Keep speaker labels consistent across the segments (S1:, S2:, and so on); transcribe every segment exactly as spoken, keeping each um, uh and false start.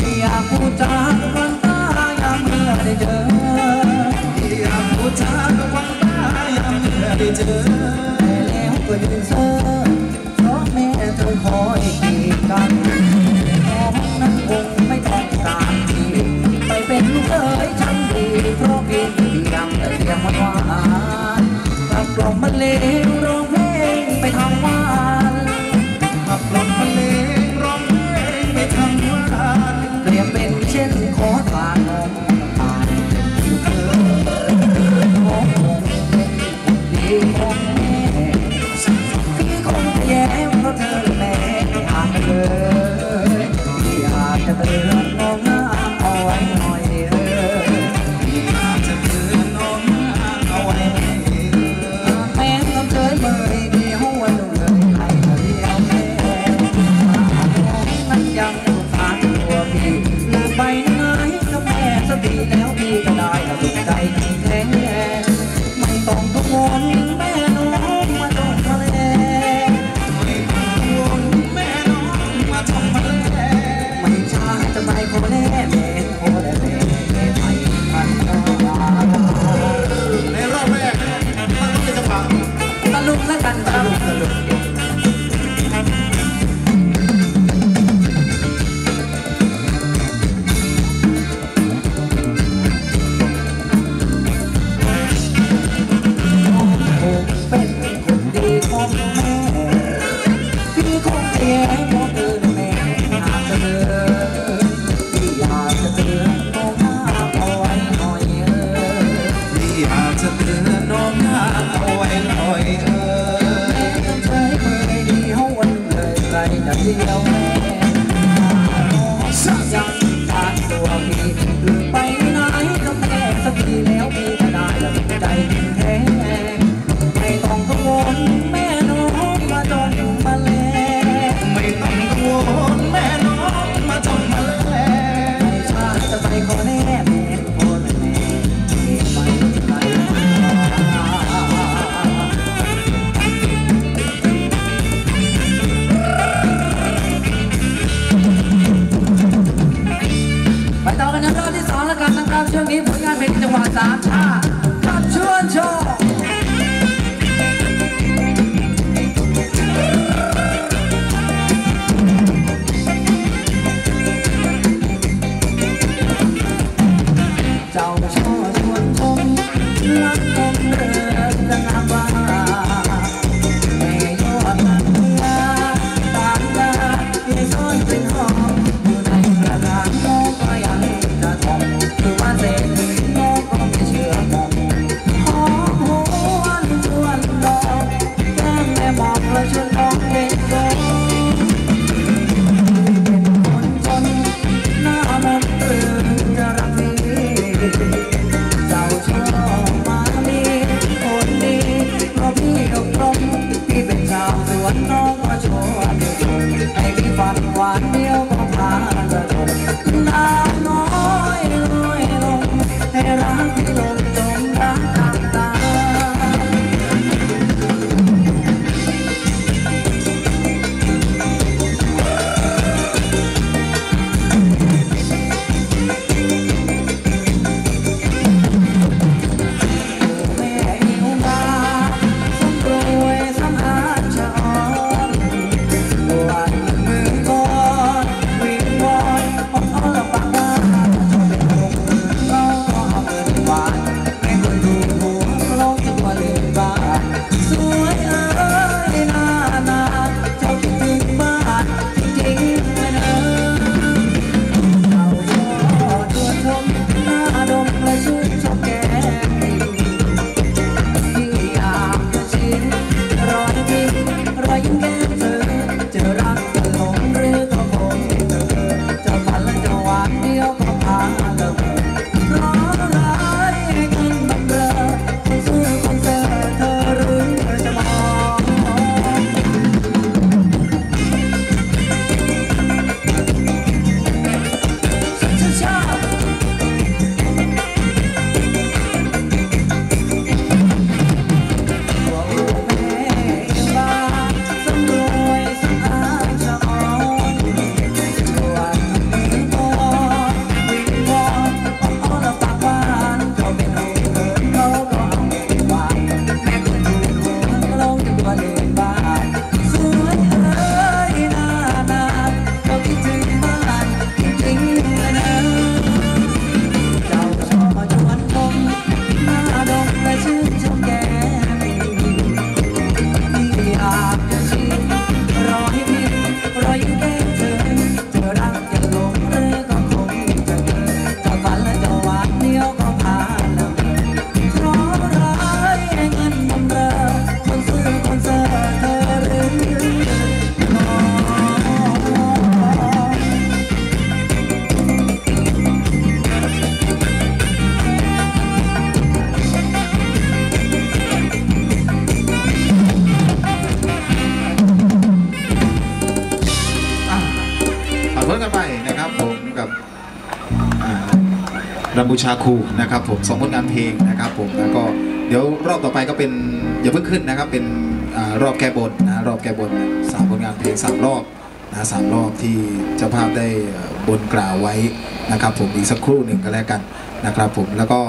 S1: อยากพูดจากับวันตายามเมื่อได้เจออยากพูดจากับวันตายามเมื่อได้เจอแต่แล้วก็ยืนเซ่อเพราะแม่เธอคอยกีดกันน้องนั้นคงไม่ต้องการที่ไปเป็นลูกเอ๋ยฉันดีเพราะเพียงที่ยังแต่เสียงมันหวานขับกล่อมมันเลวร้องเพลงไปทำวานขับกล่อมมันเลวร้องเพลงไปทำวานเปรียบเป็นเช่นขอทานน้องตาอยู่เธอขอคงเป็นคนดีของแม่พี่คงแย้มเพราะเธอแม่อาจเลยที่อาจจะเตือนน้องน้ำเอาไว้หน่อยเออที่อาจจะเตือนน้องน้ำเอาไว้หน่อยเออแม่ต้องเคยเมื่อยเดียววันหนึ่งเลยให้เดียวแม่นั้นยังสุขานตัวพี่ลืมไปไหนก็แม่สติแล้วพี่ก็ได้แต่สุขใจที่แท้ไม่ต้องกังวลแม่น้องมาจงมาเลยไม่ต้องกังวลแม่น้องมาจงมาเลยไม่ช้าจะไม่ขอแน่แม่ขอแน่แม่ไม่ทันในรอบแรกมันต้องเป็นจังหวะตะลุกแล้วกันตะลุกตะลุกเป็นคนดีของแม่พี่คงเสียให้พ่อเตือนแม่หากจะเดินพี่อยากจะเตือนน้องน้าเอาไว้หน่อยเออพี่อยากจะเตือนน้องน้าเอาไว้หน่อยเออต้องใช้มือดีเขาวันเลยใครจะเดียวแม่ยังทานตัวพี่ลืมไปไหนก็แม่สักทีแล้วพี่ก็ได้แล้วใจแท้ไม่ต้องกังวลแม่น้องมาจนมาแลไม่ต้องกังวลแม่น้องมาจนมาแลไม่ช้าจะไปขอแน่แม่ขอแน่ที่ไม่ไหลไปต่อกันในรอบที่สองแล้วกันนะครับช่วงนี้ผลงานเพลงจังหวะสามชาขับชวนโชว์เจ้าช่อชวนชมรักคงเดินจะงามว่าแม่ยอดนันเมื่อตามดาที่ซ่อนเป็นหอมอยู่ในกระดาษน้องก็ยังจะทองคือว่าเศษน้องก็ไม่เชื่อมอง
S2: รำบูชาครูนะครับผมสองผลงานเพลงนะครับผมแล้วก็เดี๋ยวรอบต่อไปก็เป็นอย่าเพิ่งขึ้นนะครับเป็นรอบแก้บนนะรอบแก้บนสามผลงานเพลงสามรอบนะสามรอบที่เจ้าภาพได้บนกล่าวไว้นะครับผมอีกสักครู่หนึ่งก็แล้วกันนะครับผมแล้วก็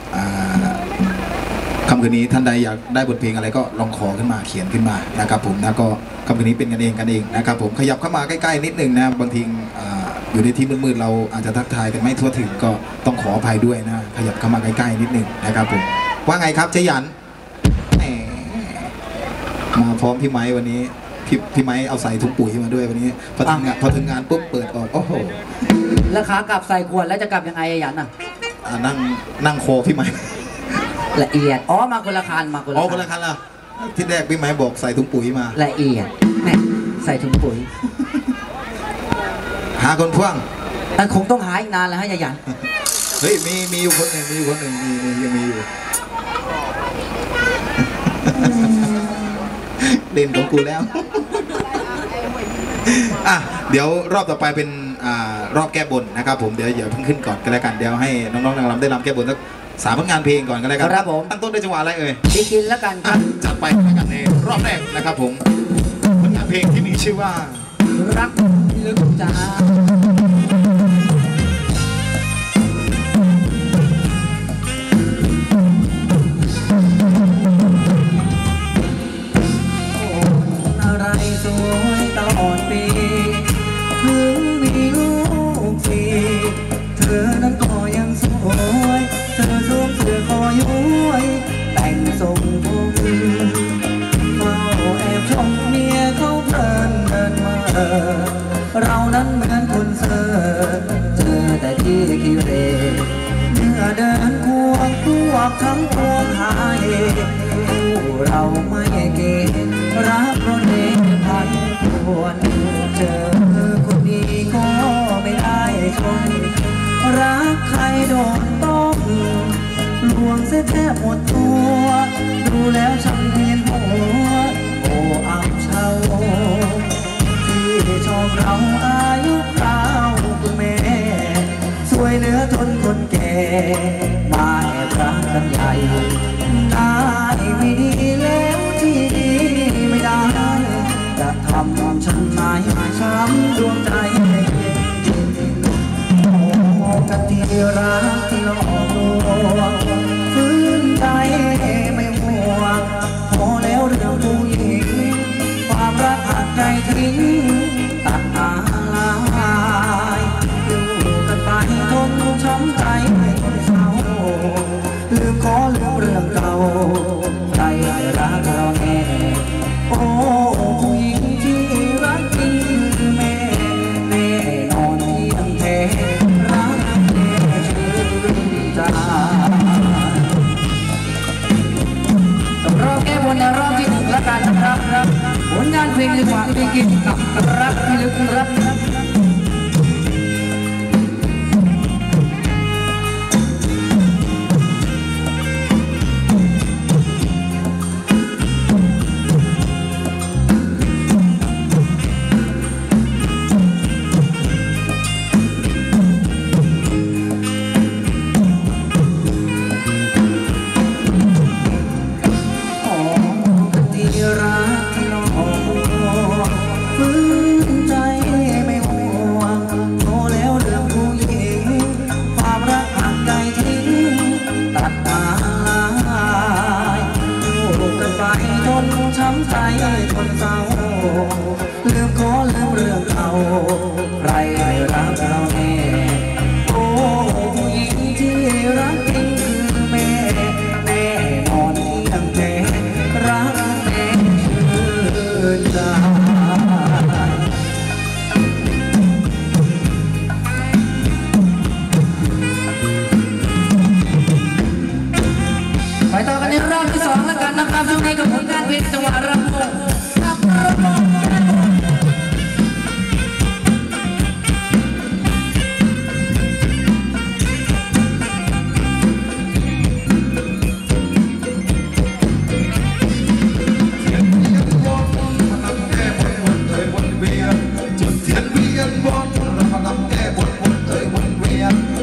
S2: คำคืนนี้ท่านใดอยากได้บทเพลงอะไรก็ลองขอขึ้นมาเขียนขึ้นมานะครับผมนะก็คำคืนนี้เป็นกันเองกันเองนะครับผมขยับเข้ามาใกล้ๆนิดนึงนะบางทีอยู่ในที่มืดๆเราอาจจะทักทายกันไม่ทั่วถึงก็ต้องขออภัยด้วยนะขยับเข้ามาใกล้ๆนิดนึงนะครับผมว่าไงครับเจยันมาพร้อมพี่ไม้วันนี้พี่พี่ไม้เอาใส่ถุงปุ๋ยมาด้วยวันนี้พอถึงงานพอถึงงานปุ๊บเปิดออกโอ้โห
S1: แล้วขากลับใส่ขวดแล้วจะกลับยังไงยันอ่ะ
S2: นั่งนั่งโคพี่ไม้
S1: ละเอียดอ๋อมาคนละคันมาคนละคัน
S2: อ๋อคนละคันละที่แรกพี่ไม้บอกใส่ถุงปุ๋ยมา
S1: ละเอียดแม่ใส่ถุงปุ๋ย
S2: หาคนพ่วง
S1: มันคงต้องหาอีกนานแล้วฮะยัน
S2: เฮ้ยมีมีอยู่คนหนึ่งมีอยู่คนหนึ่งมีมียังมีอยู่เล่นของกูแล้วอ่ะเดี๋ยวรอบต่อไปเป็นอ่ารอบแก้บนนะครับผมเดี๋ยวอย่าเพิ่งขึ้นก่อนก็แล้วกันเดี๋ยวให้น้องๆนางรำได้รำแก้บนสักสามผลงานเพลงก่อนก็แล้วกัน
S1: ครับผม
S2: ตั้งต้นด้วยจังหวะอะไรเอ่ย
S1: ดีกินแล้วกันครับ
S2: จัดไปแล้วกันในรอบแรกนะครับผมผลงานเพลงที่มีชื่อว่า
S1: รักลึกจ้าสวยตลอดปีถึงมีลูกสี่เธอนั้นก็ยังสวยเธอสวมเสื้อคอย้วยแต่งทรงผมเฝ้าแอบชมเมียเขาเพลินเดินมาเรานั้นเหมือนคนเซ่อเจอแต่ที่คิเรเมื่อเดินควงพวกทั้งพวงหายคู่เราไม่เกณฑ์รักคนเองพันควรเจอคนดีก็ไม่ได้ชนรักใครโดนต้องลวงเสียแทบหมดตัวดูแล้วช่างเพียนหัวโอ้อับเฉาที่ชอบเราอายุคราวคุณแม่สวยเหลือทนคนแก่มาแอบรักกันใหญ่ได้ไม่ดีแล้วที่ดีไม่ได้จะทำฉันหมายช้ำดวงใจโอ้กันที่รักที่หลอกลวงฟื้นใจไม่ห่วงพอแล้วเรื่องผู้หญิงความรักอาจใจทิ้งตัดอาลายอยู่กันไปทนช้ำใจให้คนเศร้าลืมขอลืมเรื่องเก่าใครรักเราแน่โอ้ผู้หญิงที่รักจริงคือแม่แน่นอนที่ตั้งแท้รักแน่ชื่นใจรอบแก้บนในรอบที่หนึ่งแล้วกันนะครับผลงานเพลงดีกว่าเพลงกินกับรักที่ลึกลับช้ำใจคนเศร้าลืมขอลืมเรื่องเก่าใครรักเราแน่โอ้ผู้หญิงที่รักจริงคือแม่แน่นอนที่ตั้งแต่รักแม่ชื่นใจไปต่อกันในรอบที่สองแล้วกันนะครับช่วงนี้กับผลงานเพลงจังหวะรำวงกับรำวงจุดเทียนเวียนวนรำแก้บนวนเอ่ยวนเวียน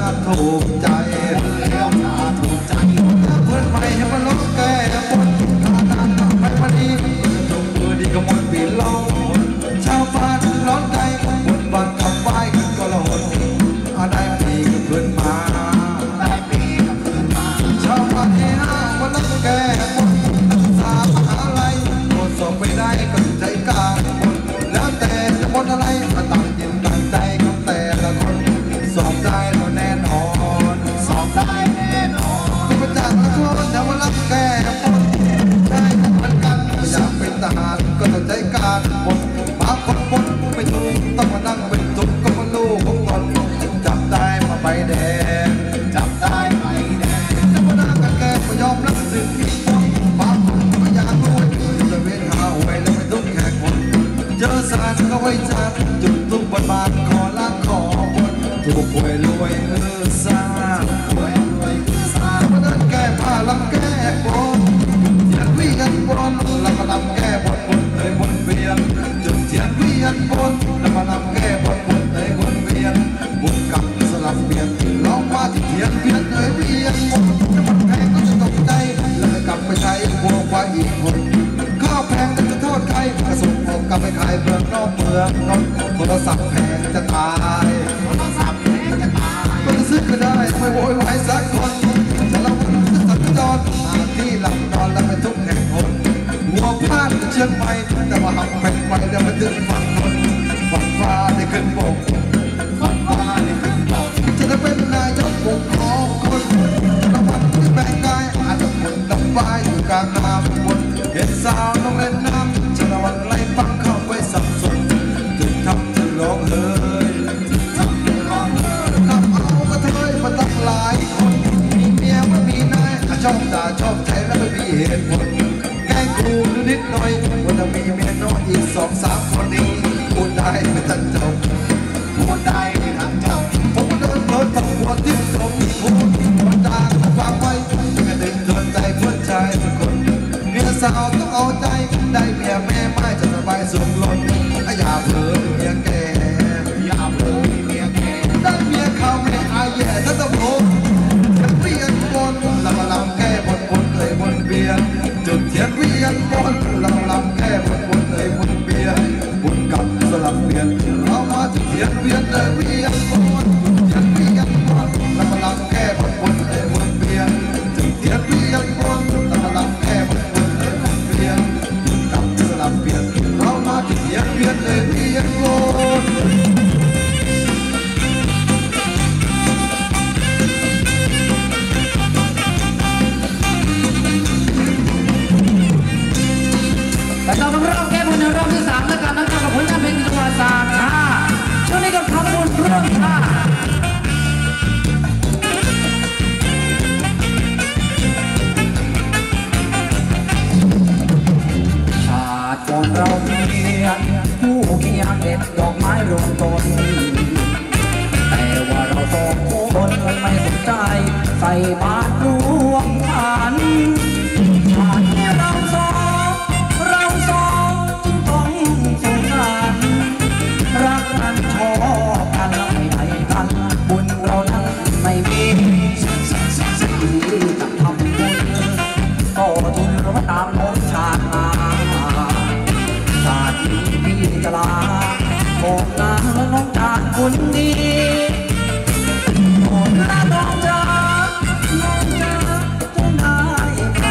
S1: ถูกใจแล้วถ้าถูกใจเพื่อนใหม่ให้มาล้อแก้บนถ้าทางไปมาดีจงมือดีก็มนปีล้อชาวบ้านร้อนใจบนบ้านขับไปกันก็ละหนได้ปีกับเพื่อนมาได้ปีกับเพื่อนมาชาวบ้านเฮฮามาล้อแก้บนนักศึกษามหาลัยหมดสอบไม่ได้ก็ใจกล้าแล้วแต่จะบนอะไรมาตั้งยินตั้งใจกับแต่ละคนสอบได้ก็แน่นอนสอบได้แน่นอนที่ประจักษ์ละคนจะมารับแก้บนได้เหมือนกันไม่อยากเป็นทหารก็ต้องใจการบนบางคนบนไม่ถูกต้องมานั่งเป็นทุกข์ก็มาลูกของตนจับได้มาใบแดงจับได้ใบแดงจะมานั่งกันแก้ไม่ยอมรับสิ่งที่บนบางคนไม่อยากรู้จะเว้นหาไว้แล้วไม่ทุกข์แค่คนเจอสารก็ไว้จับจุดทุกบนบานขอล้างขอบนถูกหวยรวยเออสร้างหวยรวยสร้างมาเดินแก้ผ้าลำแก้บนเทียนวิญญาณบนแล้วมาลำแก้บนบนเลยบนเวียนจุดเทียนวิญญาณบนแล้วมาลำแก้บนบนเลยบนเวียนบุญกับสลับเปลี่ยนลองมาที่เทียนเวียนเลยเวียนบนจะมันแพงก็จะตกใจแล้วกลับไปใช้พวกว่าอีกคนข้าวแพงจะโทษใครกระสุนผมกลับไปขายเมืองนอกเมืองนนโทรศัพท์แพงจะตายโทรศัพท์แพงจะตายก็จะซื้อก็ได้ไม่โวยวายสักคนแต่เราจะสัญจรหาที่หลับนอนแล้วไปทุกแห่งคนหัวพลาดเชียงใหม่แต่ว่าหักแผ่นไปเดี๋ยวมาถึงฝั่งคนฝั่งฟ้าได้ขึ้นบกฝั่งฟ้าได้ขึ้นบกจะได้เป็นนายกปกครองคนระวังที่แบ่งกายอาจจะหมดดำบายอยู่กลางน้ำบนเห็นสาวต้องเล่นน้ำจะระวังไล่ฟังเข้าไปสับสนถึงทำถึงร้องเฮ้ยทำถึงร้องเฮ้ยทำเอากระเทยมาตั้งหลายคนมีเมียไม่มีนายชอบด่าชอบใจแล้วไม่มีเหตุผลแกล้งกูนิดหน่อยว่าจะมีเมียน้อยอีกสองสามคนนี้พูดได้ไม่ทันจบพูดได้ไม่ทันจบผมเดินเพลินตะหัวที่ตรงพูดคนด่าก็ฟังไว้กระเด็นเกินใจเพื่อนชายทุกคนเมียสาวต้องเอาใจได้เมียแม่ไม่จะสบายสุขล้นอย่าเผลอเมียแก่อย่าเผลอเมียแก่ได้เมียเขาไม่อายแย่ถ้าตะโพนเวียนบนเรามาลำแก้บนบนเลยบนเบียร์จุดเทียนเวียนบนเรามาลำแก้บนบนเลยบนเบียร์บุญกับสลับเปลี่ยนเรามาจุดเทียนเวียนเลยเวียนบนเทียนเวียนบนเรามาลำแก้บนบนเลยบนเบียร์จุดเทียนเวียนบนเรามาลำแก้บนบนเลยบนเบียร์บุญกับสลับเปลี่ยนเรามาจุดเทียนเวียนเลยเวียนบน
S3: แต่เราต้องรอบแก้บนในรอบที่สามแล้วกันนะครับกับผลงานเพลงจังหวัดสามชาช่วงนี้ก็ขอบคุณเรื่องค่ะชาติก่อนเราเรียนผู้เคียงเด็ดดอกไม้รวมต้นแต่ว่าเราสองคนไม่สนใจใส่บาตรรวมกันชาติที่เราสองเราสองจึงต้องสงสารรักกันชอบกันแล้วไม่ไหนกันบุญเรานั้นไม่มีสิ่งที่จะทำบุญก็ทุนเราตามโอนชาติมาชาตินี้พี่จะลาโอกงานและน้องจากคนดีโอกลาน้องจากน้องจากจะได้ใคร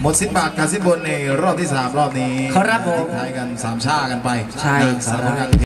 S2: มดสิบบาทการสิบบนในรอบที่สามรอบนี้
S3: ครับผม
S2: ทิ้งท้ายกันสามชากันไป
S3: ใช่
S2: สามผลงาน